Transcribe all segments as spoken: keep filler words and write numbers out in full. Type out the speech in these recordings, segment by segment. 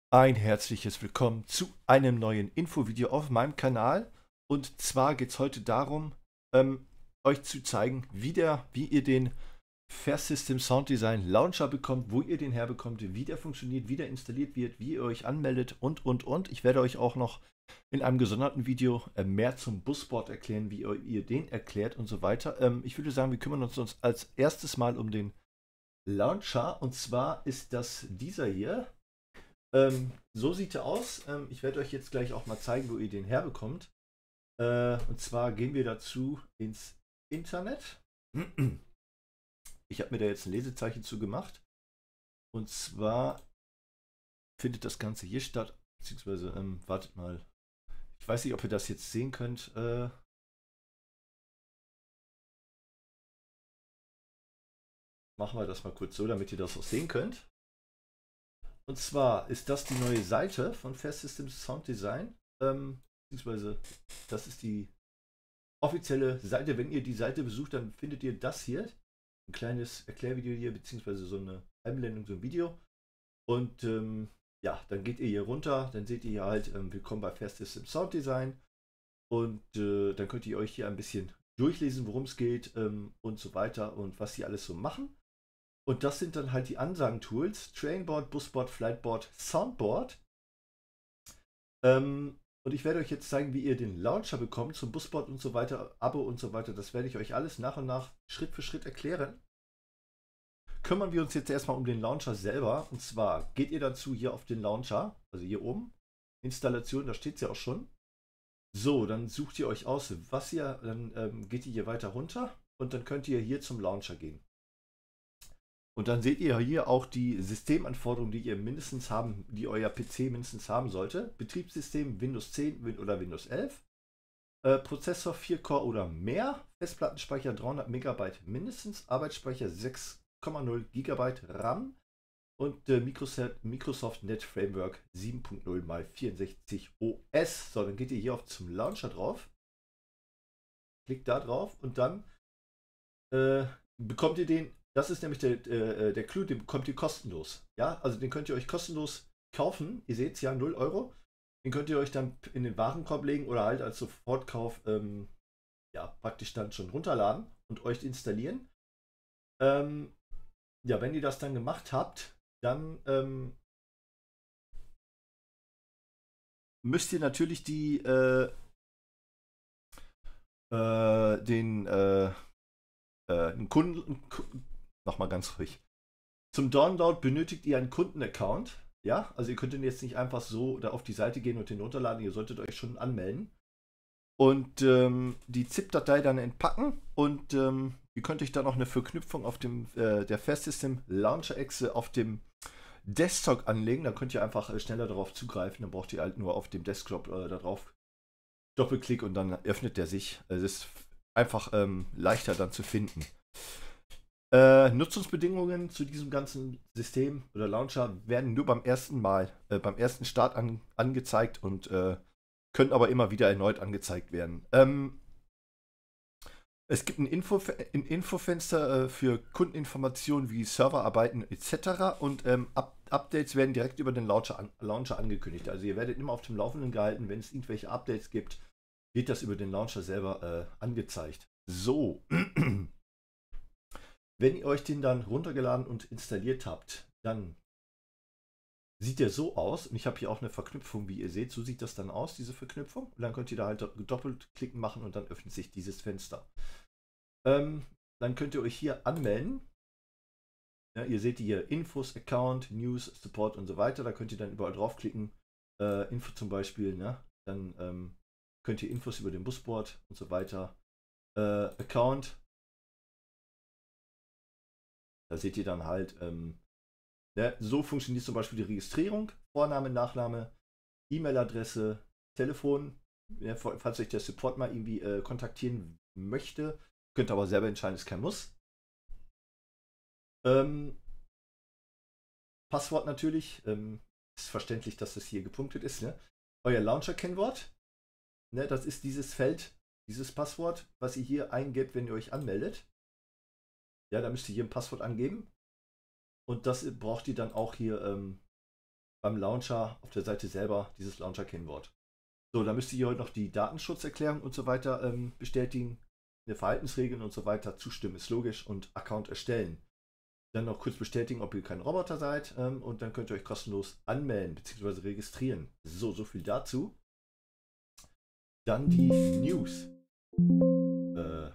Ein herzliches Willkommen zu einem neuen Infovideo auf meinem Kanal. Und zwar geht es heute darum, ähm, euch zu zeigen, wie, der, wie ihr den Fast System Sound Design Launcher bekommt, wo ihr den herbekommt, wie der funktioniert, wie der installiert wird, wie ihr euch anmeldet und, und, und. Ich werde euch auch noch in einem gesonderten Video äh, mehr zum Busboard erklären, wie ihr, ihr den erklärt und so weiter. Ähm, ich würde sagen, wir kümmern uns, uns als erstes mal um den Launcher. Und zwar ist das dieser hier. Ähm, so sieht er aus. Ähm, ich werde euch jetzt gleich auch mal zeigen, wo ihr den herbekommt. Äh, und zwar gehen wir dazu ins Internet. Ich habe mir da jetzt ein Lesezeichen zu gemacht. Und zwar findet das Ganze hier statt. Beziehungsweise, ähm, wartet mal. Ich weiß nicht, ob ihr das jetzt sehen könnt. Äh, machen wir das mal kurz so, damit ihr das auch sehen könnt. Und zwar ist das die neue Seite von Fast System Sound Design. Ähm, beziehungsweise, das ist die offizielle Seite. Wenn ihr die Seite besucht, dann findet ihr das hier. Ein kleines Erklärvideo hier, beziehungsweise so eine Einblendung, so ein Video. Und ähm, ja, dann geht ihr hier runter, dann seht ihr hier halt ähm, Willkommen bei Fast System Sound Design. Und äh, dann könnt ihr euch hier ein bisschen durchlesen, worum es geht ähm, und so weiter und was sie alles so machen. Und das sind dann halt die Ansagen-Tools: Trainboard, Busboard, Flightboard, Soundboard. Ähm, und ich werde euch jetzt zeigen, wie ihr den Launcher bekommt zum Busboard und so weiter, Abo und so weiter. Das werde ich euch alles nach und nach Schritt für Schritt erklären. Kümmern wir uns jetzt erstmal um den Launcher selber. Und zwar geht ihr dazu hier auf den Launcher, also hier oben, Installation, da steht es ja auch schon. So, dann sucht ihr euch aus, was ihr, dann ähm, geht ihr hier weiter runter und dann könnt ihr hier zum Launcher gehen. Und dann seht ihr hier auch die Systemanforderungen, die ihr mindestens haben, die euer P C mindestens haben sollte. Betriebssystem Windows zehn oder Windows elf. Äh, Prozessor vier Core oder mehr. Festplattenspeicher dreihundert Megabyte mindestens. Arbeitsspeicher sechs Komma null Gigabyte RAM. Und äh, Microsoft, Microsoft Net Framework sieben Punkt null mal vierundsechzig O S. So, dann geht ihr hier auf zum Launcher drauf. Klickt da drauf und dann äh, bekommt ihr den. Das ist nämlich der, äh, der Clou, den bekommt ihr kostenlos. Ja, also den könnt ihr euch kostenlos kaufen. Ihr seht es ja, null Euro. Den könnt ihr euch dann in den Warenkorb legen oder halt als Sofortkauf ähm, ja, praktisch dann schon runterladen und euch installieren. Ähm, ja, wenn ihr das dann gemacht habt, dann ähm, müsst ihr natürlich die äh, äh, den äh, äh, einen Kunden, nochmal ganz ruhig. Zum Download benötigt ihr einen Kundenaccount. Ja, also ihr könnt den jetzt nicht einfach so da auf die Seite gehen und den runterladen. Ihr solltet euch schon anmelden. Und ähm, die ZIP-Datei dann entpacken. Und ähm, ihr könnt euch dann noch eine Verknüpfung auf dem äh, der Fast System Launcher-Exe auf dem Desktop anlegen. Dann könnt ihr einfach äh, schneller darauf zugreifen. Dann braucht ihr halt nur auf dem Desktop äh, darauf Doppelklick und dann öffnet der sich. Es ist einfach ähm, leichter dann zu finden. Äh, Nutzungsbedingungen zu diesem ganzen System oder Launcher werden nur beim ersten Mal, äh, beim ersten Start an, angezeigt und äh, können aber immer wieder erneut angezeigt werden. Ähm, es gibt ein, Info, ein Infofenster äh, für Kundeninformationen wie Serverarbeiten et cetera. Und ähm, Up Updates werden direkt über den Launcher, an, Launcher angekündigt. Also ihr werdet immer auf dem Laufenden gehalten, wenn es irgendwelche Updates gibt, wird das über den Launcher selber äh, angezeigt. So. Wenn ihr euch den dann runtergeladen und installiert habt, dann sieht der so aus. Und ich habe hier auch eine Verknüpfung, wie ihr seht. So sieht das dann aus, diese Verknüpfung. Und dann könnt ihr da halt doppelt klicken machen und dann öffnet sich dieses Fenster. Ähm, dann könnt ihr euch hier anmelden. Ja, ihr seht hier Infos, Account, News, Support und so weiter. Da könnt ihr dann überall draufklicken. Äh, Info zum Beispiel. Ne? Dann ähm, könnt ihr Infos über den Busboard und so weiter. Äh, Account. Da seht ihr dann halt, ähm, ne, so funktioniert zum Beispiel die Registrierung. Vorname, Nachname, E-Mail-Adresse, Telefon. Ja, falls euch der Support mal irgendwie äh, kontaktieren möchte, könnt ihr aber selber entscheiden, ist kein Muss. Ähm, Passwort natürlich. Ähm, ist verständlich, dass das hier gepunktet ist. Ne? Euer Launcher-Kennwort. Ne, das ist dieses Feld, dieses Passwort, was ihr hier eingebt, wenn ihr euch anmeldet. Ja, da müsst ihr hier ein Passwort angeben. Und das braucht ihr dann auch hier ähm, beim Launcher auf der Seite selber dieses Launcher-Kennwort. So, dann müsst ihr hier noch die Datenschutzerklärung und so weiter ähm, bestätigen, eine Verhaltensregeln und so weiter, zustimmen ist logisch und Account erstellen. Dann noch kurz bestätigen, ob ihr kein Roboter seid ähm, und dann könnt ihr euch kostenlos anmelden bzw. registrieren. So, so viel dazu. Dann die News. Äh.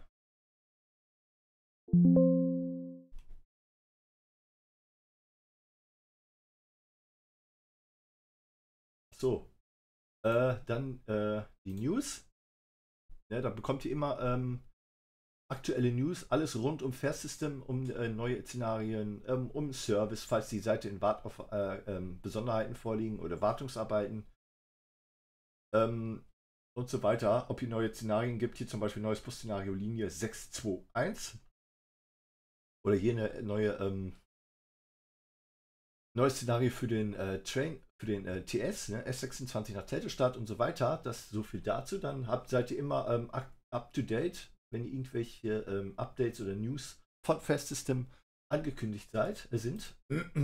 So, äh, dann äh, die News. Ja, da bekommt ihr immer ähm, aktuelle News, alles rund um Fairsystem, um äh, neue Szenarien, ähm, um Service, falls die Seite in Wart auf äh, ähm, Besonderheiten vorliegen oder Wartungsarbeiten ähm, und so weiter. Ob hier neue Szenarien gibt, hier zum Beispiel neues Bus-Szenario Linie sechs zwei eins oder hier eine neue ähm, neues Szenario für den äh, Train, für den äh, T S, ne, S sechsundzwanzig nach Zeltestadt und so weiter. Das so viel dazu. Dann habt, seid ihr immer ähm, up to date, wenn ihr irgendwelche ähm, Updates oder News von Fairsystem angekündigt seid, äh, sind.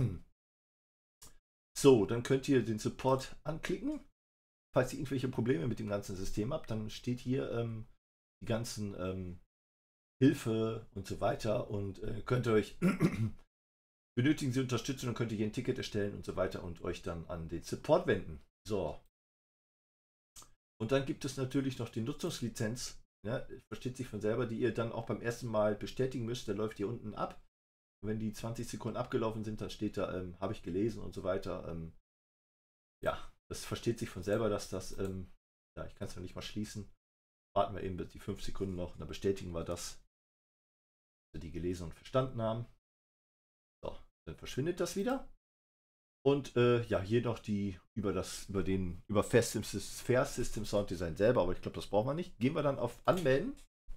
So, dann könnt ihr den Support anklicken. Falls ihr irgendwelche Probleme mit dem ganzen System habt, dann steht hier ähm, die ganzen ähm, Hilfe und so weiter und äh, könnt ihr euch benötigen Sie Unterstützung, dann könnt ihr hier ein Ticket erstellen und so weiter und euch dann an den Support wenden. So. Und dann gibt es natürlich noch die Nutzungslizenz, ja, versteht sich von selber, die ihr dann auch beim ersten Mal bestätigen müsst. Der läuft hier unten ab. Und wenn die zwanzig Sekunden abgelaufen sind, dann steht da, ähm, habe ich gelesen und so weiter. Ähm, ja, das versteht sich von selber, dass das, ähm, ja, ich kann es noch nicht mal schließen. Warten wir eben bis die fünf Sekunden noch und dann bestätigen wir das, dass wir die gelesen und verstanden haben. So, dann verschwindet das wieder. Und äh, ja, hier noch die über das, über den, über Fair System, Fair System Sound Design selber, aber ich glaube, das brauchen wir nicht. Gehen wir dann auf Anmelden.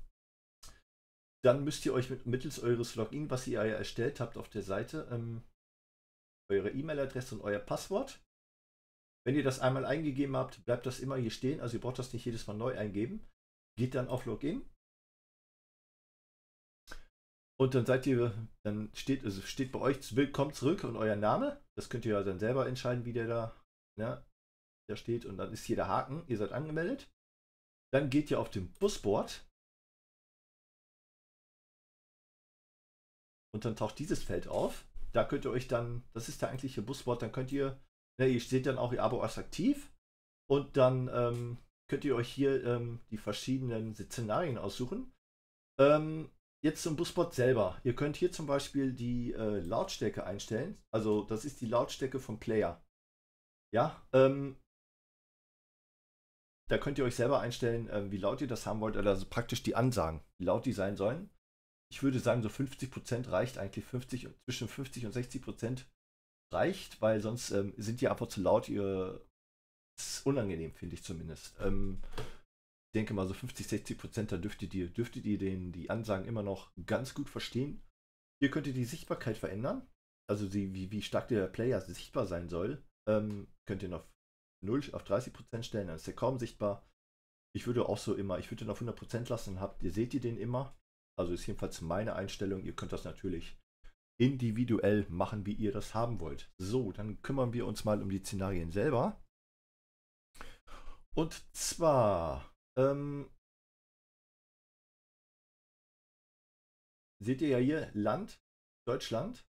Dann müsst ihr euch mit, mittels eures Login, was ihr ja erstellt habt auf der Seite, ähm, eure E-Mail-Adresse und euer Passwort. Wenn ihr das einmal eingegeben habt, bleibt das immer hier stehen. Also ihr braucht das nicht jedes Mal neu eingeben. Geht dann auf Login. Und dann seid ihr, dann steht, also steht bei euch willkommen zurück und euer Name. Das könnt ihr ja dann selber entscheiden, wie der da, ne, da steht. Und dann ist hier der Haken, ihr seid angemeldet. Dann geht ihr auf dem Busboard. Und dann taucht dieses Feld auf. Da könnt ihr euch dann, das ist der eigentliche Busboard, dann könnt ihr, ne, ihr seht dann auch, ihr Abo ist aktiv. Und dann ähm, könnt ihr euch hier ähm, die verschiedenen Szenarien aussuchen. Ähm, Jetzt zum Busboard selber. Ihr könnt hier zum Beispiel die äh, Lautstärke einstellen. Also das ist die Lautstärke vom Player. Ja, ähm, da könnt ihr euch selber einstellen, äh, wie laut ihr das haben wollt. Also praktisch die Ansagen, wie laut die sein sollen. Ich würde sagen, so fünfzig Prozent reicht eigentlich. fünfzig, zwischen fünfzig und sechzig Prozent reicht, weil sonst ähm, sind die einfach zu laut. Ihr, ist unangenehm, finde ich zumindest. Ähm, Ich denke mal so fünfzig, sechzig Prozent, da dürftet ihr, dürftet ihr den, die Ansagen immer noch ganz gut verstehen. Hier könnt ihr die Sichtbarkeit verändern. Also die, wie, wie stark der Player sichtbar sein soll. Ähm, könnt ihr auf null, auf dreißig Prozent stellen, dann ist der kaum sichtbar. Ich würde auch so immer, ich würde den auf hundert Prozent lassen, dann habt ihr, seht ihr den immer. Also ist jedenfalls meine Einstellung. Ihr könnt das natürlich individuell machen, wie ihr das haben wollt. So, dann kümmern wir uns mal um die Szenarien selber. Und zwar Ähm, seht ihr ja hier Land, Deutschland.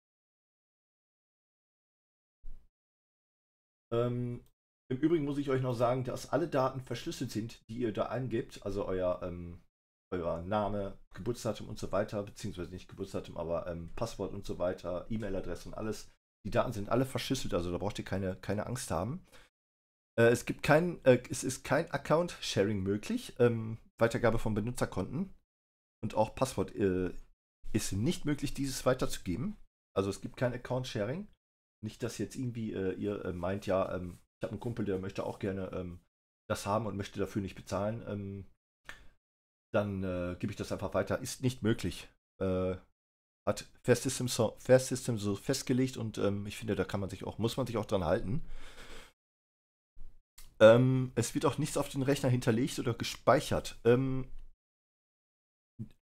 Ähm, Im Übrigen muss ich euch noch sagen, dass alle Daten verschlüsselt sind, die ihr da eingebt. Also euer, ähm, euer Name, Geburtsdatum und so weiter, beziehungsweise nicht Geburtsdatum, aber ähm, Passwort und so weiter, E-Mail-Adresse und alles. Die Daten sind alle verschlüsselt, also da braucht ihr keine, keine Angst haben. Äh, es gibt kein, äh, es ist kein Account-Sharing möglich, ähm, Weitergabe von Benutzerkonten. Und auch Passwort äh, ist nicht möglich, dieses weiterzugeben. Also es gibt kein Account-Sharing. Nicht, dass jetzt irgendwie äh, ihr äh, meint, ja, ähm, ich habe einen Kumpel, der möchte auch gerne ähm, das haben und möchte dafür nicht bezahlen. Ähm, dann äh, gebe ich das einfach weiter. Ist nicht möglich. Äh, hat Fair System, so, Fair System so festgelegt und ähm, ich finde, da kann man sich auch, muss man sich auch dran halten. Ähm, es wird auch nichts auf den Rechner hinterlegt oder gespeichert. Ähm,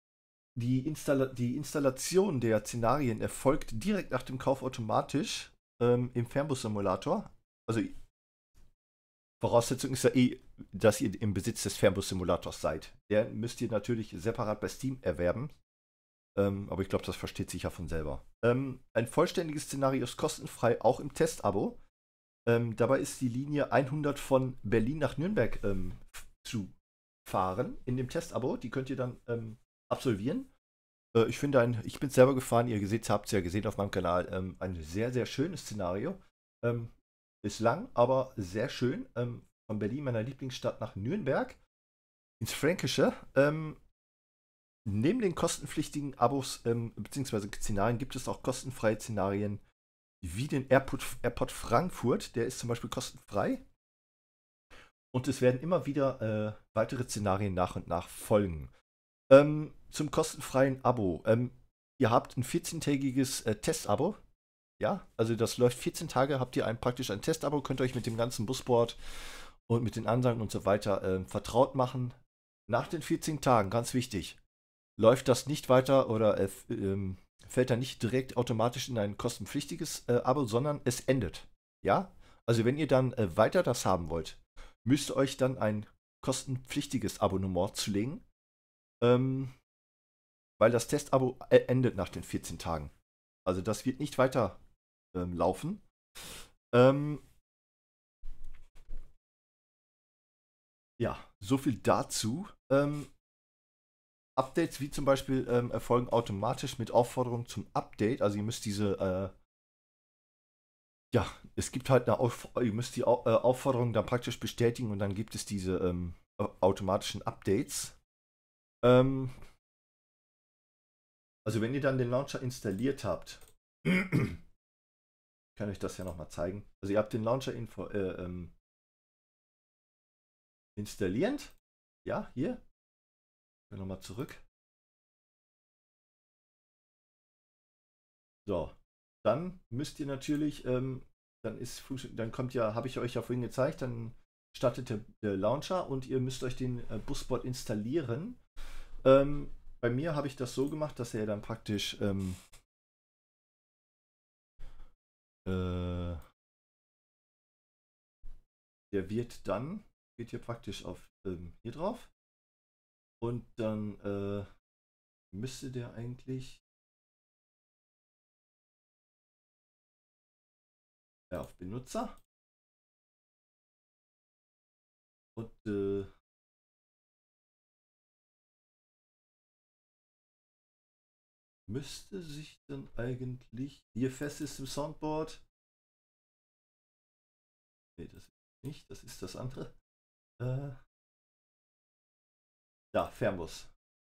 Die, Installa die Installation der Szenarien erfolgt direkt nach dem Kauf automatisch. ähm, im Fernbus-Simulator. Also Voraussetzung ist ja eh, dass ihr im Besitz des Fernbus-Simulators seid. Der müsst ihr natürlich separat bei Steam erwerben. Ähm, aber ich glaube, das versteht sich ja von selber. Ähm, ein vollständiges Szenario ist kostenfrei, auch im Testabo. Ähm, dabei ist die Linie hundert von Berlin nach Nürnberg ähm, zu fahren in dem Testabo. Die könnt ihr dann ähm, absolvieren. Äh, ich finde, ein, ich bin selber gefahren. Ihr seht, habt es ja gesehen auf meinem Kanal. Ähm, ein sehr, sehr schönes Szenario. Ähm, ist lang, aber sehr schön. Ähm, von Berlin, meiner Lieblingsstadt, nach Nürnberg ins Fränkische. Ähm, neben den kostenpflichtigen Abos ähm, bzw. Szenarien gibt es auch kostenfreie Szenarien wie den Airport, Airport Frankfurt. Der ist zum Beispiel kostenfrei. Und es werden immer wieder äh, weitere Szenarien nach und nach folgen. Ähm, zum kostenfreien Abo. Ähm, ihr habt ein vierzehntägiges äh, Testabo. Ja, also das läuft vierzehn Tage, habt ihr ein, praktisch ein Testabo, könnt euch mit dem ganzen Busboard und mit den Ansagen und so weiter äh, vertraut machen. Nach den vierzehn Tagen, ganz wichtig, läuft das nicht weiter oder äh, ähm, fällt dann nicht direkt automatisch in ein kostenpflichtiges äh, Abo, sondern es endet. Ja, also wenn ihr dann äh, weiter das haben wollt, müsst ihr euch dann ein kostenpflichtiges Abonnement zulegen, ähm, weil das Testabo äh, endet nach den vierzehn Tagen. Also das wird nicht weiter ähm, laufen. Ähm, ja, so viel dazu. Ähm, Updates wie zum Beispiel ähm, erfolgen automatisch mit Aufforderung zum Update. Also ihr müsst diese, äh, ja, es gibt halt eine Auf ihr müsst die Au äh, Aufforderung dann praktisch bestätigen und dann gibt es diese ähm, automatischen Updates. Ähm, also wenn ihr dann den Launcher installiert habt, kann ich das ja nochmal zeigen. Also ihr habt den Launcher info, äh, ähm, installierend. Ja, hier. Nochmal zurück. So, dann müsst ihr natürlich, ähm, dann ist, dann kommt ja, habe ich euch ja vorhin gezeigt, dann startet der, der Launcher und ihr müsst euch den äh, Busbot installieren. Ähm, bei mir habe ich das so gemacht, dass er dann praktisch ähm, äh, der wird dann, geht hier praktisch auf ähm, hier drauf und dann äh, müsste der eigentlich ja, auf Benutzer und äh, müsste sich dann eigentlich hier fest ist im Soundboard. Nee, das ist nicht, das ist das andere. Äh, ja, Fernbus.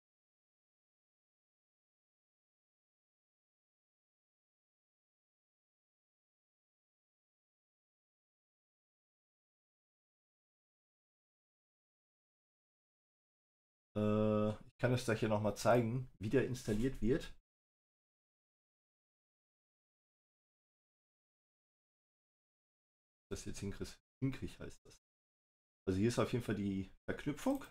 Äh, ich kann es euch hier nochmal zeigen, wie der installiert wird. Das jetzt hinkrieg, hinkrieg heißt das. Also hier ist auf jeden Fall die Verknüpfung.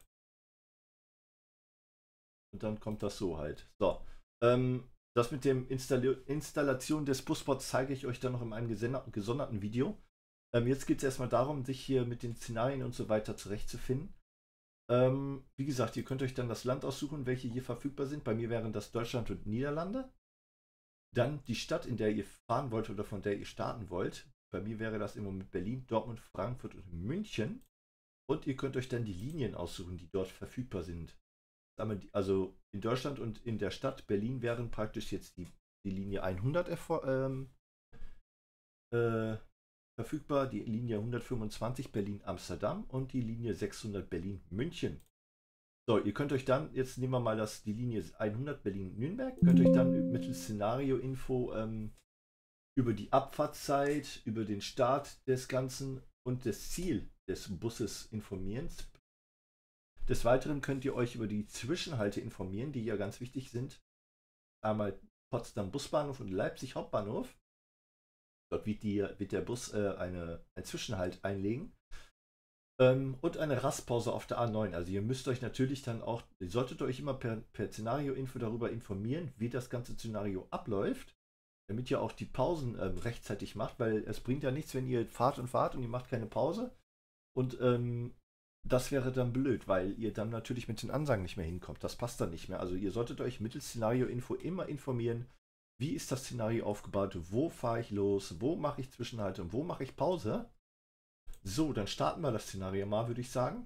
Und dann kommt das so halt. So. Ähm, das mit dem Installi Installation des Busbots zeige ich euch dann noch in einem gesonderten Video. Ähm, jetzt geht es erstmal darum, sich hier mit den Szenarien und so weiter zurechtzufinden. Ähm, wie gesagt, ihr könnt euch dann das Land aussuchen, welche hier verfügbar sind. Bei mir wären das Deutschland und Niederlande. Dann die Stadt, in der ihr fahren wollt oder von der ihr starten wollt. Bei mir wäre das im Moment Berlin, Dortmund, Frankfurt und München. Und ihr könnt euch dann die Linien aussuchen, die dort verfügbar sind. Also in Deutschland und in der Stadt Berlin wären praktisch jetzt die, die Linie hundert ähm, äh, verfügbar, die Linie hundertfünfundzwanzig Berlin-Amsterdam und die Linie sechshundert Berlin-München. So, ihr könnt euch dann, jetzt nehmen wir mal das, die Linie hundert Berlin-Nürnberg, könnt euch dann mittels Szenario-Info ähm, über die Abfahrtszeit, über den Start des Ganzen und das Ziel des Busses informieren. Des Weiteren könnt ihr euch über die Zwischenhalte informieren, die ja ganz wichtig sind. Einmal Potsdam Busbahnhof und Leipzig Hauptbahnhof. Dort wird, die, wird der Bus äh, eine, einen Zwischenhalt einlegen. Ähm, und eine Rastpause auf der A neun. Also ihr müsst euch natürlich dann auch, ihr solltet euch immer per, per Szenario-Info darüber informieren, wie das ganze Szenario abläuft. damit ihr auch die Pausen ähm, rechtzeitig macht, weil es bringt ja nichts, wenn ihr fahrt und fahrt und ihr macht keine Pause. Und ähm, das wäre dann blöd, weil ihr dann natürlich mit den Ansagen nicht mehr hinkommt. Das passt dann nicht mehr. Also ihr solltet euch mittels Szenario-Info immer informieren, wie ist das Szenario aufgebaut, wo fahre ich los, wo mache ich Zwischenhalte und wo mache ich Pause. So, dann starten wir das Szenario mal, würde ich sagen.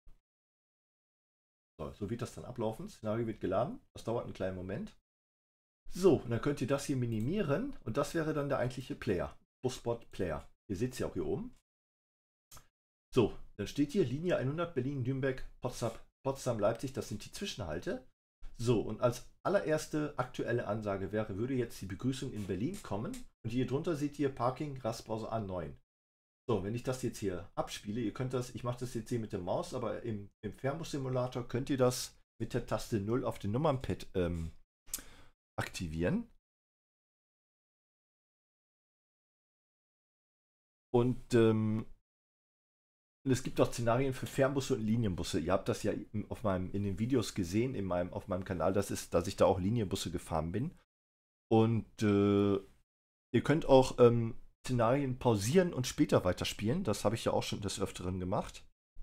So, so wird das dann ablaufen. Das Szenario wird geladen. Das dauert einen kleinen Moment. So, und dann könnt ihr das hier minimieren und das wäre dann der eigentliche Player. Busbot Player. Ihr seht es ja auch hier oben. So, dann steht hier Linie hundert Berlin, Nürnberg, Potsdam, Potsdam, Leipzig. Das sind die Zwischenhalte. So, und als allererste aktuelle Ansage wäre, würde jetzt die Begrüßung in Berlin kommen. Und hier drunter seht ihr Parking, Rastpause A neun. So, wenn ich das jetzt hier abspiele, ihr könnt das, ich mache das jetzt hier mit der Maus, aber im, im Fernbus-Simulator könnt ihr das mit der Taste null auf dem Nummernpad ähm, aktivieren. Und ähm, es gibt auch Szenarien für Fernbusse und Linienbusse. Ihr habt das ja auf meinem, in den Videos gesehen, in meinem, auf meinem Kanal, das ist, dass ich da auch Linienbusse gefahren bin. Und äh, ihr könnt auch ähm, Szenarien pausieren und später weiterspielen. Das habe ich ja auch schon des Öfteren gemacht.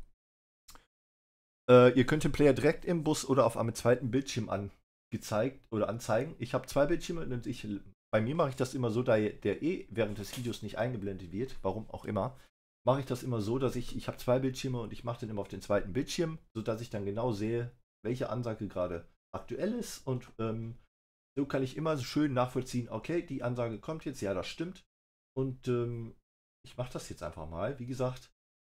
Äh, ihr könnt den Player direkt im Bus oder auf einem zweiten Bildschirm angezeigt oder anzeigen. Ich habe zwei Bildschirme und ich, bei mir mache ich das immer so, da der eh während des Videos nicht eingeblendet wird, warum auch immer, mache ich das immer so, dass ich, ich habe zwei Bildschirme und ich mache den immer auf den zweiten Bildschirm, sodass ich dann genau sehe, welche Ansage gerade aktuell ist und ähm, so kann ich immer so schön nachvollziehen, okay, die Ansage kommt jetzt, ja, das stimmt. Und ähm, ich mache das jetzt einfach mal. Wie gesagt.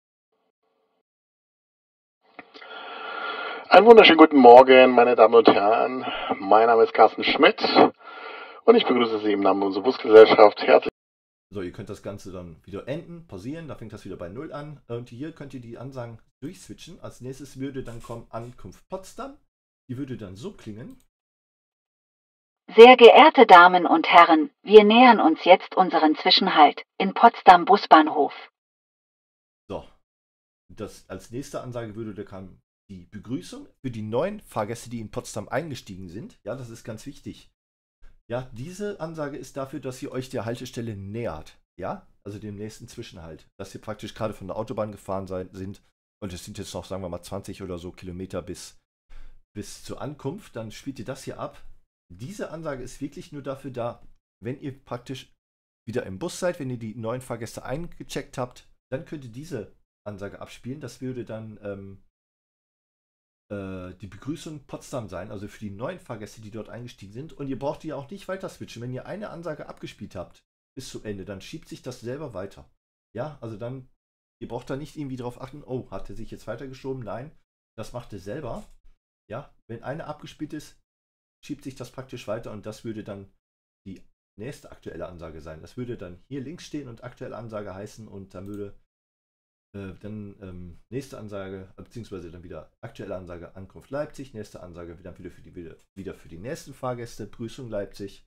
Einen wunderschönen guten Morgen, meine Damen und Herren. Mein Name ist Carsten Schmidt und ich begrüße Sie im Namen unserer Busgesellschaft herzlich. So, ihr könnt das Ganze dann wieder enden, pausieren, da fängt das wieder bei null an. Und hier könnt ihr die Ansagen durchswitchen. Als nächstes würde dann kommen Ankunft Potsdam. Die würde dann so klingen. Sehr geehrte Damen und Herren, wir nähern uns jetzt unseren Zwischenhalt in Potsdam Busbahnhof. So, das als nächste Ansage würde da kam die Begrüßung für die neuen Fahrgäste, die in Potsdam eingestiegen sind. Ja, das ist ganz wichtig. Ja, diese Ansage ist dafür, dass ihr euch der Haltestelle nähert. Ja, also dem nächsten Zwischenhalt. Dass ihr praktisch gerade von der Autobahn gefahren seid, sind und es sind jetzt noch, sagen wir mal, zwanzig oder so Kilometer bis, bis zur Ankunft. Dann spielt ihr das hier ab. Diese Ansage ist wirklich nur dafür da, wenn ihr praktisch wieder im Bus seid, wenn ihr die neuen Fahrgäste eingecheckt habt, dann könnt ihr diese Ansage abspielen. Das würde dann ähm, äh, die Begrüßung Potsdam sein, also für die neuen Fahrgäste, die dort eingestiegen sind. Und ihr braucht die auch nicht weiter switchen. Wenn ihr eine Ansage abgespielt habt bis zum Ende, dann schiebt sich das selber weiter. Ja, also dann, ihr braucht da nicht irgendwie drauf achten, oh, hat er sich jetzt weitergeschoben? Nein, das macht er selber. Ja, wenn eine abgespielt ist, schiebt sich das praktisch weiter und das würde dann die nächste aktuelle Ansage sein. Das würde dann hier links stehen und aktuelle Ansage heißen und dann würde äh, dann ähm, nächste Ansage, beziehungsweise dann wieder aktuelle Ansage Ankunft Leipzig, nächste Ansage dann wieder für die, wieder, wieder für die nächsten Fahrgäste, Grüßung Leipzig.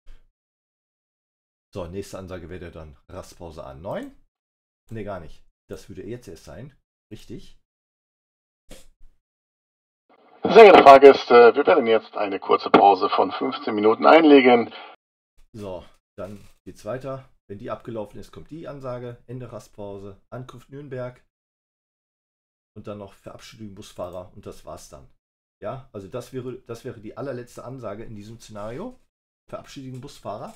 So, nächste Ansage wäre dann Rastpause A neun. Ne, gar nicht. Das würde jetzt erst sein. Richtig. Sehr geehrte Fahrgäste, wir werden jetzt eine kurze Pause von fünfzehn Minuten einlegen. So, dann geht's weiter. Wenn die abgelaufen ist, kommt die Ansage. Ende Rastpause, Ankunft Nürnberg. Und dann noch Verabschiedung Busfahrer und das war's dann. Ja, also das wäre, das wäre die allerletzte Ansage in diesem Szenario. Verabschiedung Busfahrer.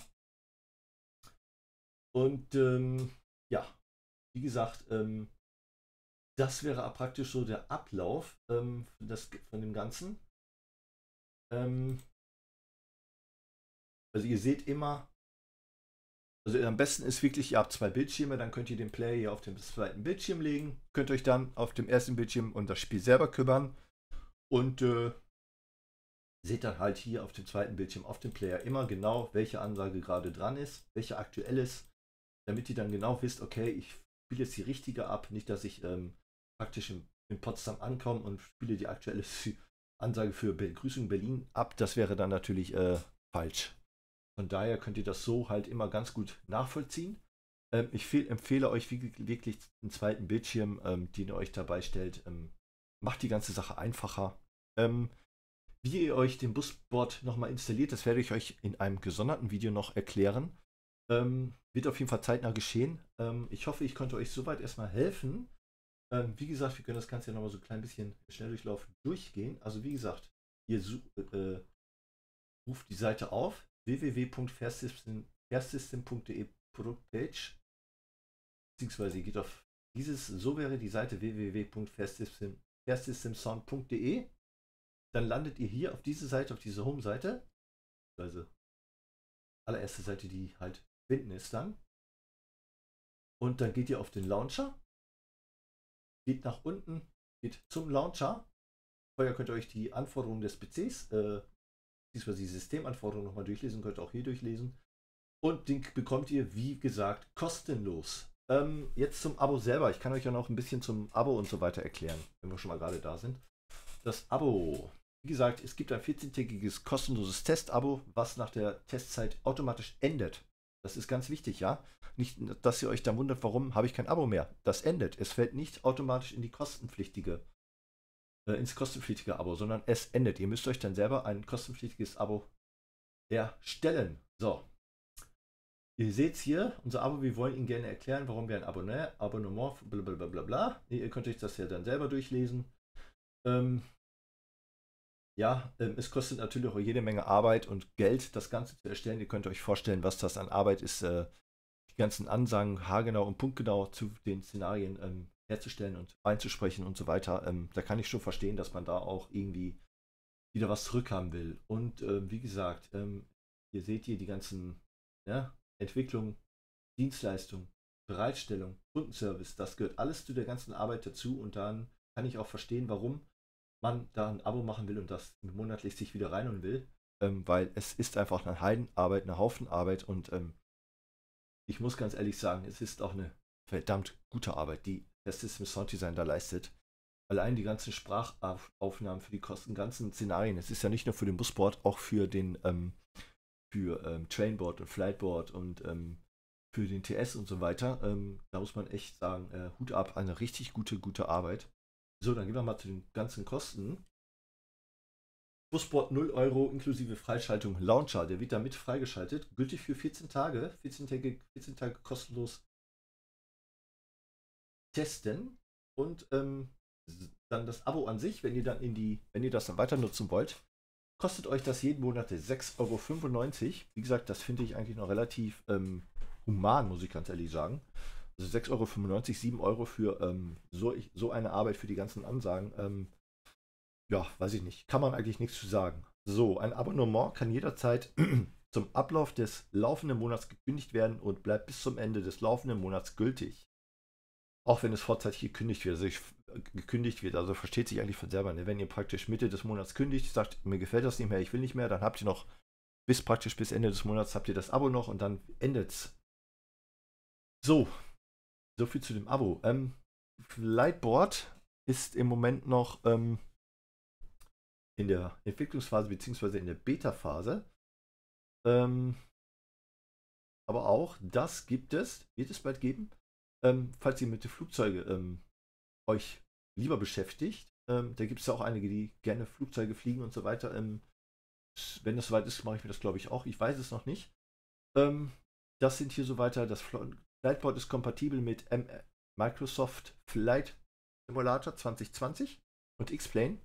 Und ähm, ja, wie gesagt, ähm, das wäre praktisch so der Ablauf ähm, das, von dem Ganzen. Ähm, also ihr seht immer, also am besten ist wirklich, ihr habt zwei Bildschirme, dann könnt ihr den Player hier auf den zweiten Bildschirm legen, könnt euch dann auf dem ersten Bildschirm um das Spiel selber kümmern und äh, seht dann halt hier auf dem zweiten Bildschirm auf dem Player immer genau, welche Ansage gerade dran ist, welche aktuell ist, damit ihr dann genau wisst, okay, ich spiele jetzt die richtige ab, nicht, dass ich ähm, praktisch in, in Potsdam ankomme und spiele die aktuelle Ansage für Begrüßung Berlin ab. Das wäre dann natürlich äh, falsch. Von daher könnt ihr das so halt immer ganz gut nachvollziehen. Ähm, ich fehl, empfehle euch wirklich einen zweiten Bildschirm, ähm, den ihr euch dabei stellt. Ähm, macht die ganze Sache einfacher. Ähm, Wie ihr euch den Busboard nochmal installiert, das werde ich euch in einem gesonderten Video noch erklären. Ähm, wird auf jeden Fall zeitnah geschehen. Ähm, ich hoffe, ich konnte euch soweit erstmal helfen. Ähm, wie gesagt, wir können das Ganze ja nochmal so ein klein bisschen Schnelldurchlauf durchgehen. Also wie gesagt, ihr äh, ruft die Seite auf, w w w punkt fairsystem punkt de Produktpage, beziehungsweise ihr geht auf dieses, so wäre die Seite w w w punkt fairsystemsound punkt de. Dann landet ihr hier auf diese Seite, auf diese Home-Seite. Also allererste Seite, die halt finden ist dann. Und dann geht ihr auf den Launcher, geht nach unten, geht zum Launcher. Vorher könnt ihr euch die Anforderungen des P Cs, äh, beziehungsweise die Systemanforderungen nochmal durchlesen, könnt ihr auch hier durchlesen. Und den bekommt ihr, wie gesagt, kostenlos. Ähm, jetzt zum Abo selber. Ich kann euch ja noch ein bisschen zum Abo und so weiter erklären, wenn wir schon mal gerade da sind. Das Abo. Wie gesagt, es gibt ein vierzehntägiges kostenloses Testabo, was nach der Testzeit automatisch endet. Das ist ganz wichtig, ja. Nicht, dass ihr euch dann wundert, warum habe ich kein Abo mehr. Das endet. Es fällt nicht automatisch in die kostenpflichtige, äh, ins kostenpflichtige Abo, sondern es endet. Ihr müsst euch dann selber ein kostenpflichtiges Abo erstellen. So. Ihr seht hier, unser Abo, wir wollen Ihnen gerne erklären, warum wir ein Abonnement, Abonnement, blablabla, bla bla. Ihr könnt euch das ja dann selber durchlesen. Ähm, Ja, ähm, es kostet natürlich auch jede Menge Arbeit und Geld, das Ganze zu erstellen. Ihr könnt euch vorstellen, was das an Arbeit ist, äh, die ganzen Ansagen haargenau und punktgenau zu den Szenarien ähm, herzustellen und einzusprechen und so weiter. Ähm, da kann ich schon verstehen, dass man da auch irgendwie wieder was zurückhaben will. Und ähm, wie gesagt, ähm, ihr seht hier die ganzen ja, Entwicklung, Dienstleistung, Bereitstellung, Kundenservice, das gehört alles zu der ganzen Arbeit dazu und dann kann ich auch verstehen, warum man da ein Abo machen will und das monatlich sich wieder reinholen will, ähm, weil es ist einfach eine Heidenarbeit, eine Haufen Arbeit und ähm, ich muss ganz ehrlich sagen, es ist auch eine verdammt gute Arbeit, die das System Sound Design da leistet. Allein die ganzen Sprachaufnahmen für die Kosten, ganzen Szenarien, es ist ja nicht nur für den Busboard, auch für den ähm, für ähm, Trainboard und Flightboard und ähm, für den T S und so weiter. Ähm, da muss man echt sagen, äh, Hut ab, eine richtig gute, gute Arbeit. So, dann gehen wir mal zu den ganzen Kosten. Busboard null Euro inklusive Freischaltung Launcher. Der wird damit freigeschaltet. Gültig für vierzehn Tage. vierzehn Tage, vierzehn Tage kostenlos testen. Und ähm, dann das Abo an sich, wenn ihr dann in die, wenn ihr das dann weiter nutzen wollt, kostet euch das jeden Monat sechs Euro fünfundneunzig. Wie gesagt, das finde ich eigentlich noch relativ ähm, human, muss ich ganz ehrlich sagen. Also sechs Euro fünfundneunzig, sieben Euro für ähm, so, so eine Arbeit für die ganzen Ansagen. Ähm, ja, weiß ich nicht. Kann man eigentlich nichts zu sagen. So, ein Abonnement kann jederzeit zum Ablauf des laufenden Monats gekündigt werden und bleibt bis zum Ende des laufenden Monats gültig. Auch wenn es vorzeitig gekündigt wird. Also ich, gekündigt wird, also versteht sich eigentlich von selber. Ne? Wenn ihr praktisch Mitte des Monats kündigt, sagt, mir gefällt das nicht mehr, ich will nicht mehr, dann habt ihr noch bis praktisch bis Ende des Monats habt ihr das Abo noch und dann endet's. So. So viel zu dem Abo. Ähm, Flightboard ist im Moment noch ähm, in der Entwicklungsphase bzw. in der Beta-Phase. Ähm, aber auch das gibt es, wird es bald geben, ähm, falls ihr mit den Flugzeugen ähm, euch lieber beschäftigt. Ähm, da gibt es ja auch einige, die gerne Flugzeuge fliegen und so weiter. Ähm, wenn das soweit ist, mache ich mir das glaube ich auch. Ich weiß es noch nicht. Ähm, das sind hier so weiter. Das Flightboard ist kompatibel mit M Microsoft Flight Simulator zwanzig zwanzig und X-Plane.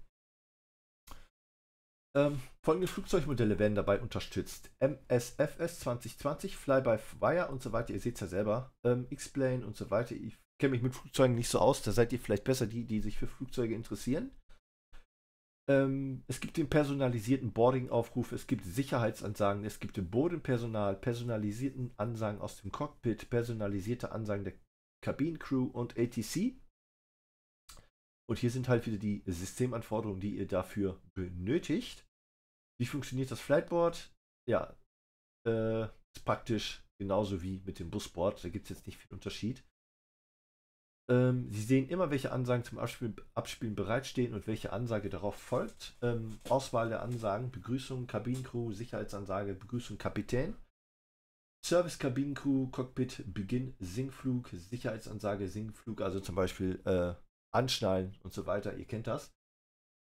Ähm, folgende Flugzeugmodelle werden dabei unterstützt. M S F S zwanzig zwanzig, Fly-by-Wire und so weiter. Ihr seht es ja selber. Ähm, X-Plane und so weiter. Ich kenne mich mit Flugzeugen nicht so aus. Da seid ihr vielleicht besser die, die sich für Flugzeuge interessieren. Ähm, es gibt den personalisierten Boarding-Aufruf, es gibt Sicherheitsansagen, es gibt den Bodenpersonal, personalisierten Ansagen aus dem Cockpit, personalisierte Ansagen der Kabinencrew und A T C. Und hier sind halt wieder die Systemanforderungen, die ihr dafür benötigt. Wie funktioniert das Flightboard? Ja, äh, ist praktisch genauso wie mit dem Busboard. Da gibt es jetzt nicht viel Unterschied. Ähm, Sie sehen immer, welche Ansagen zum Abspielen, Abspielen bereitstehen und welche Ansage darauf folgt. Ähm, Auswahl der Ansagen, Begrüßung, Kabinencrew, Sicherheitsansage, Begrüßung, Kapitän. Service, Kabinencrew, Cockpit, Beginn, Sinkflug, Sicherheitsansage, Sinkflug, also zum Beispiel äh, Anschnallen und so weiter. Ihr kennt das.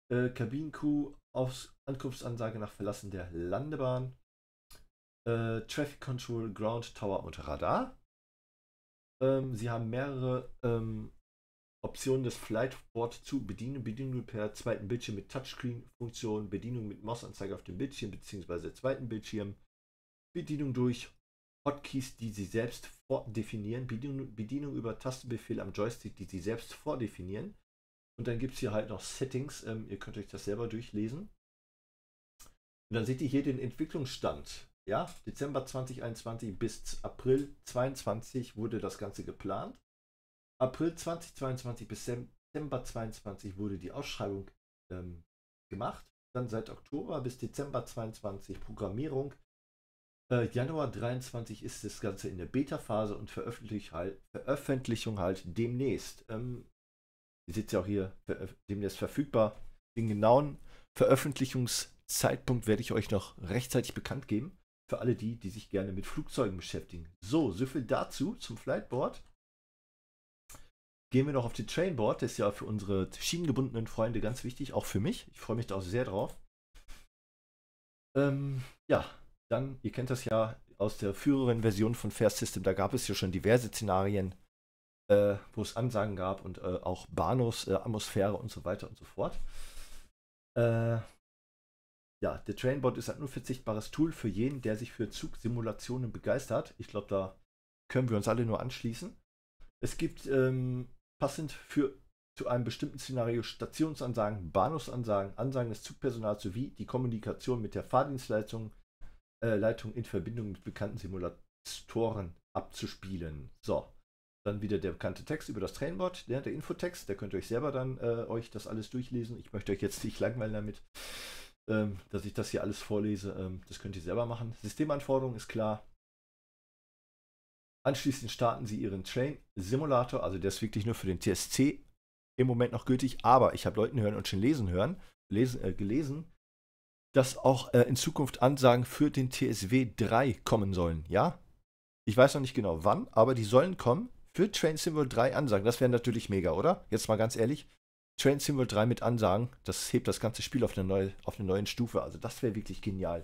Äh, Kabinencrew, auf Ankunftsansage nach Verlassen der Landebahn. Äh, Traffic Control, Ground, Tower und Radar. Ähm, sie haben mehrere ähm, Optionen des Flightboard zu bedienen. Bedienung per zweiten Bildschirm mit Touchscreen-Funktion, Bedienung mit Mausanzeige auf dem Bildschirm bzw. zweiten Bildschirm, Bedienung durch Hotkeys, die Sie selbst vordefinieren, Bedienung, Bedienung über Tastenbefehle am Joystick, die Sie selbst vordefinieren. Und dann gibt es hier halt noch Settings, ähm, ihr könnt euch das selber durchlesen. Und dann seht ihr hier den Entwicklungsstand. Ja, Dezember zweitausendeinundzwanzig bis April zweitausendzweiundzwanzig wurde das Ganze geplant. April zweitausendzweiundzwanzig bis September zweitausendzweiundzwanzig wurde die Ausschreibung ähm, gemacht. Dann seit Oktober bis Dezember zweitausendzweiundzwanzig Programmierung. Äh, Januar dreiundzwanzig ist das Ganze in der Beta-Phase und Veröffentlich halt, Veröffentlichung halt demnächst. Ähm, ihr seht ja auch hier, demnächst verfügbar. Den genauen Veröffentlichungszeitpunkt werde ich euch noch rechtzeitig bekannt geben. Für alle die, die sich gerne mit Flugzeugen beschäftigen. So, so viel dazu zum Flightboard. Gehen wir noch auf die Trainboard. Das ist ja für unsere schienengebundenen Freunde ganz wichtig, auch für mich. Ich freue mich da auch sehr drauf. Ähm, ja, dann, ihr kennt das ja aus der früheren Version von Fair System, da gab es ja schon diverse Szenarien, äh, wo es Ansagen gab und äh, auch Bahnhofs, äh, Atmosphäre und so weiter und so fort. Äh, Ja, der Trainbot ist ein unverzichtbares Tool für jeden, der sich für Zugsimulationen begeistert. Ich glaube, da können wir uns alle nur anschließen. Es gibt ähm, passend für zu einem bestimmten Szenario Stationsansagen, Bahnhofsansagen, Ansagen des Zugpersonals sowie die Kommunikation mit der Fahrdienstleitung äh, Leitung in Verbindung mit bekannten Simulatoren abzuspielen. So, dann wieder der bekannte Text über das Trainbot, der, der Infotext, da könnt ihr euch selber dann äh, euch das alles durchlesen. Ich möchte euch jetzt nicht langweilen damit, ähm, dass ich das hier alles vorlese. Ähm, das könnt ihr selber machen. Systemanforderung ist klar. Anschließend starten Sie Ihren Train-Simulator, also der ist wirklich nur für den T S C im Moment noch gültig, aber ich habe Leuten hören und schon lesen hören, lesen, äh, gelesen, dass auch äh, in Zukunft Ansagen für den T S W drei kommen sollen, ja? Ich weiß noch nicht genau wann, aber die sollen kommen für Train Sim drei Ansagen. Das wäre natürlich mega, oder? Jetzt mal ganz ehrlich, Train Sim drei mit Ansagen, das hebt das ganze Spiel auf eine neue, auf eine neue Stufe, also das wäre wirklich genial.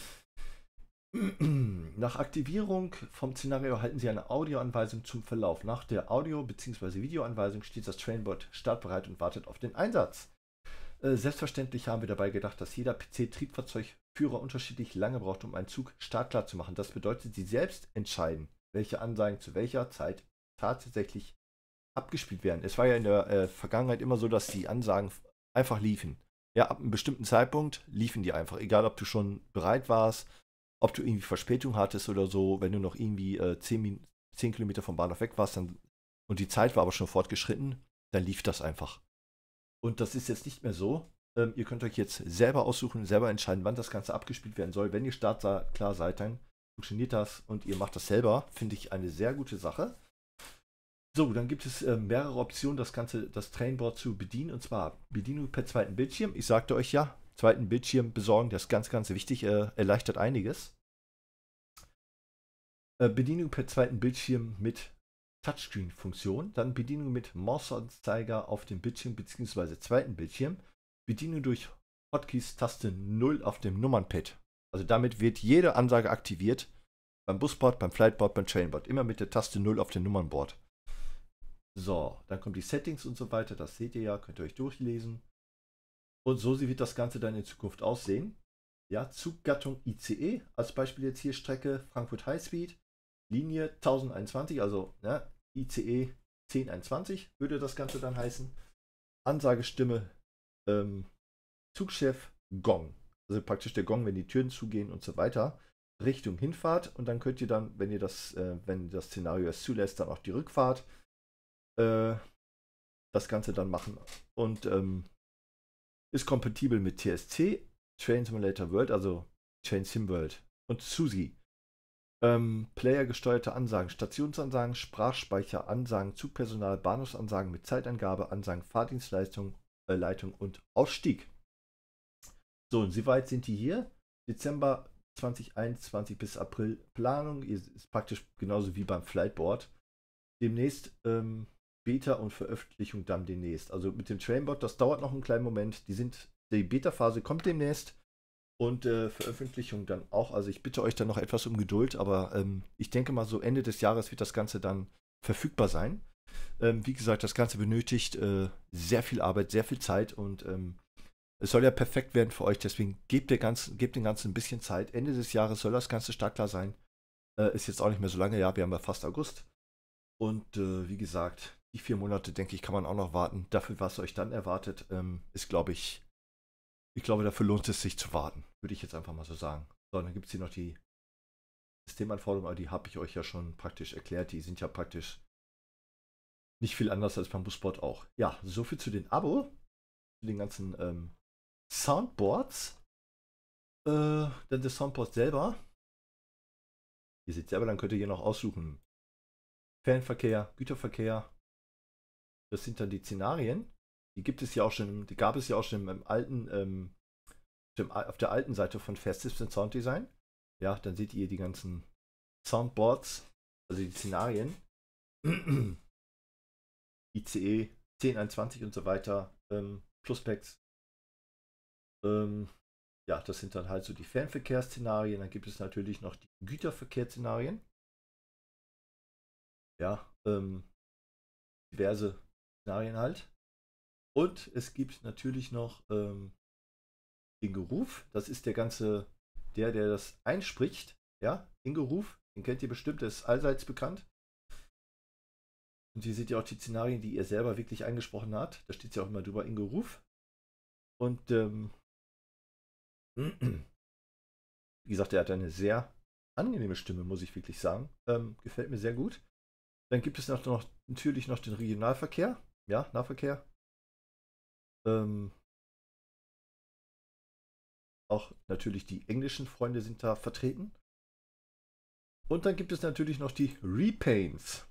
Nach Aktivierung vom Szenario erhalten Sie eine Audioanweisung zum Verlauf. Nach der Audio- bzw. Videoanweisung steht das Trainbot startbereit und wartet auf den Einsatz. Äh, selbstverständlich haben wir dabei gedacht, dass jeder P C-Triebfahrzeugführer unterschiedlich lange braucht, um einen Zug startklar zu machen. Das bedeutet, Sie selbst entscheiden, welche Ansagen zu welcher Zeit tatsächlich abgespielt werden. Es war ja in der äh, Vergangenheit immer so, dass die Ansagen einfach liefen. Ja, ab einem bestimmten Zeitpunkt liefen die einfach. Egal, ob du schon bereit warst, ob du irgendwie Verspätung hattest oder so, wenn du noch irgendwie äh, zehn Kilometer vom Bahnhof weg warst dann, und die Zeit war aber schon fortgeschritten, dann lief das einfach. Und das ist jetzt nicht mehr so. Ähm, ihr könnt euch jetzt selber aussuchen, selber entscheiden, wann das Ganze abgespielt werden soll. Wenn ihr startklar seid, dann funktioniert das und ihr macht das selber. Finde ich eine sehr gute Sache. So, dann gibt es äh, mehrere Optionen, das Ganze, das Trainboard zu bedienen. Und zwar Bedienung per zweiten Bildschirm. Ich sagte euch ja, zweiten Bildschirm besorgen, das ist ganz, ganz wichtig, äh, erleichtert einiges. Äh, Bedienung per zweiten Bildschirm mit Touchscreen-Funktion, dann Bedienung mit Mausanzeiger auf dem Bildschirm bzw. zweiten Bildschirm, Bedienung durch Hotkeys Taste null auf dem Nummernpad. Also damit wird jede Ansage aktiviert, beim Busboard, beim Flightboard, beim Trainboard, immer mit der Taste null auf dem Nummernboard. So, dann kommen die Settings und so weiter, das seht ihr ja, könnt ihr euch durchlesen. Und so wird das Ganze dann in Zukunft aussehen. Ja, Zuggattung I C E, als Beispiel jetzt hier Strecke Frankfurt Highspeed, Linie tausendeinundzwanzig, also ja, I C E zehn einundzwanzig würde das Ganze dann heißen. Ansagestimme, ähm, Zugchef, Gong. Also praktisch der Gong, wenn die Türen zugehen und so weiter. Richtung Hinfahrt und dann könnt ihr dann, wenn ihr das, äh, wenn das Szenario es zulässt, dann auch die Rückfahrt äh, das Ganze dann machen. Und ähm, ist kompatibel mit T S C, Train Simulator World, also Train Sim World und Suzy. Ähm, Player-gesteuerte Ansagen, Stationsansagen, Sprachspeicher, Ansagen, Zugpersonal, Bahnhofsansagen mit Zeitangabe, Ansagen, Fahrdienstleistung, äh, Leitung und Ausstieg. So, und wie weit sind die hier? Dezember zweitausendeinundzwanzig bis April Planung, ist praktisch genauso wie beim Flightboard. Demnächst ähm, Beta und Veröffentlichung dann demnächst. Also mit dem Trainbot, das dauert noch einen kleinen Moment. Die sind Die Beta-Phase kommt demnächst und äh, Veröffentlichung dann auch. Also ich bitte euch dann noch etwas um Geduld, aber ähm, ich denke mal, so Ende des Jahres wird das Ganze dann verfügbar sein. Ähm, wie gesagt, das Ganze benötigt äh, sehr viel Arbeit, sehr viel Zeit und ähm, es soll ja perfekt werden für euch, deswegen gebt, der ganzen, gebt dem Ganzen ein bisschen Zeit. Ende des Jahres soll das Ganze startklar sein. Äh, ist jetzt auch nicht mehr so lange, ja, wir haben ja fast August. Und äh, wie gesagt, die vier Monate, denke ich, kann man auch noch warten. Dafür, was euch dann erwartet, ähm, ist, glaube ich, ich glaube, dafür lohnt es sich zu warten. Würde ich jetzt einfach mal so sagen. So, dann gibt es hier noch die Systemanforderungen, aber die habe ich euch ja schon praktisch erklärt. Die sind ja praktisch nicht viel anders als beim Busbot auch. Ja, soviel zu den Abo, zu den ganzen ähm, Soundboards. Äh, dann das Soundboard selber. Ihr seht selber, dann könnt ihr hier noch aussuchen. Fernverkehr, Güterverkehr. Das sind dann die Szenarien. Die gibt es ja auch schon, die gab es ja auch schon im alten, ähm, auf der alten Seite von Fastsystems Sound Design. Ja, dann seht ihr die ganzen Soundboards, also die Szenarien. I C E, zehn einundzwanzig und so weiter, ähm, Pluspacks. Ähm, ja, das sind dann halt so die Fernverkehrsszenarien. Dann gibt es natürlich noch die Güterverkehrsszenarien. Ja, ähm, diverse Szenarien halt. Und es gibt natürlich noch ähm, den Geruf. Das ist der ganze, der, der das einspricht. Ja, den Geruf. Den kennt ihr bestimmt, der ist allseits bekannt. Und hier seht ihr auch die Szenarien, die ihr selber wirklich eingesprochen habt. Da steht es ja auch immer drüber, Ingo Ruf. Und ähm, wie gesagt, er hat eine sehr angenehme Stimme, muss ich wirklich sagen. Ähm, gefällt mir sehr gut. Dann gibt es noch, noch natürlich noch den Regionalverkehr. Ja, Nahverkehr. Ähm, auch natürlich die englischen Freunde sind da vertreten. Und dann gibt es natürlich noch die Repaints,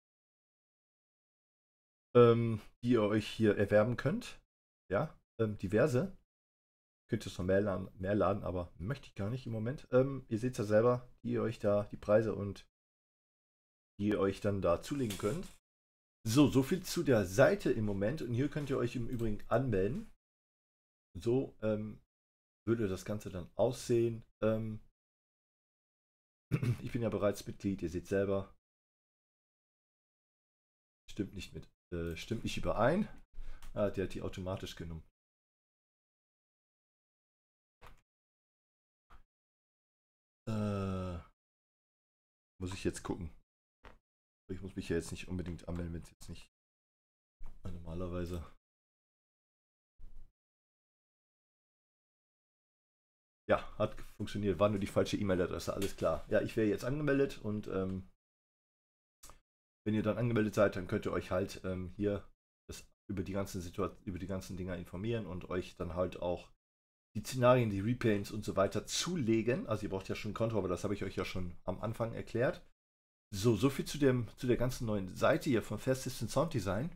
ähm, die ihr euch hier erwerben könnt. Ja, ähm, diverse. Könnt ihr es noch mehr laden, mehr laden, aber möchte ich gar nicht im Moment. Ähm, ihr seht ja selber, die ihr euch da, die Preise und die ihr euch dann da zulegen könnt. So, so viel zu der Seite im Moment. Und hier könnt ihr euch im Übrigen anmelden. So ähm, würde das Ganze dann aussehen. Ähm, ich bin ja bereits Mitglied, ihr seht selber. Stimmt nicht mit, äh, stimmt nicht überein. Ah, der hat die automatisch genommen. Äh, muss ich jetzt gucken. Ich muss mich ja jetzt nicht unbedingt anmelden, wenn es jetzt nicht normalerweise. Ja, hat funktioniert. War nur die falsche E-Mail-Adresse, alles klar. Ja, ich wäre jetzt angemeldet und ähm, wenn ihr dann angemeldet seid, dann könnt ihr euch halt ähm, hier das, über die ganzen Situationen, über die ganzen Dinger informieren und euch dann halt auch die Szenarien, die Repaints und so weiter zulegen. Also ihr braucht ja schon ein Konto, aber das habe ich euch ja schon am Anfang erklärt. So, so viel zu, dem, zu der ganzen neuen Seite hier von Fastsystems Sound Design.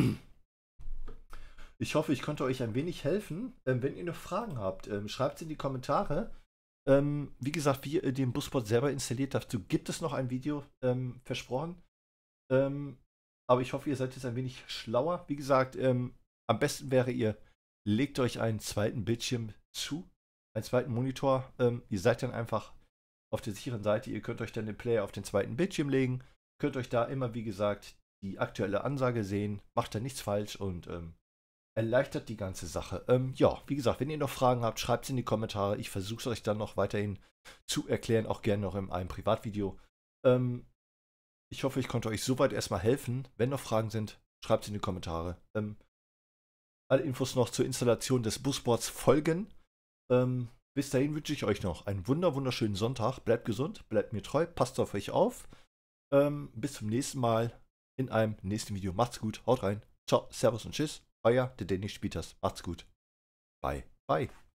Ich hoffe, ich konnte euch ein wenig helfen. Ähm, wenn ihr noch Fragen habt, ähm, schreibt es in die Kommentare. Ähm, wie gesagt, wie ihr den Busbot selber installiert, dazu gibt es noch ein Video ähm, versprochen. Ähm, aber ich hoffe, ihr seid jetzt ein wenig schlauer. Wie gesagt, ähm, am besten wäre, ihr legt euch einen zweiten Bildschirm zu, einen zweiten Monitor. Ähm, ihr seid dann einfach auf der sicheren Seite. Ihr könnt euch dann den Player auf den zweiten Bildschirm legen. Könnt euch da immer, wie gesagt, die aktuelle Ansage sehen. Macht da nichts falsch und ähm, erleichtert die ganze Sache. Ähm, ja, wie gesagt, wenn ihr noch Fragen habt, schreibt es in die Kommentare. Ich versuche es euch dann noch weiterhin zu erklären, auch gerne noch in einem Privatvideo. Ähm, ich hoffe, ich konnte euch soweit erstmal helfen. Wenn noch Fragen sind, schreibt es in die Kommentare. Ähm, alle Infos noch zur Installation des Busboards folgen. Ähm, bis dahin wünsche ich euch noch einen wunder wunderschönen Sonntag. Bleibt gesund, bleibt mir treu, passt auf euch auf. Ähm, bis zum nächsten Mal in einem nächsten Video. Macht's gut, haut rein. Ciao, Servus und Tschüss. Euer, der Dennis Spieters. Macht's gut. Bye, bye.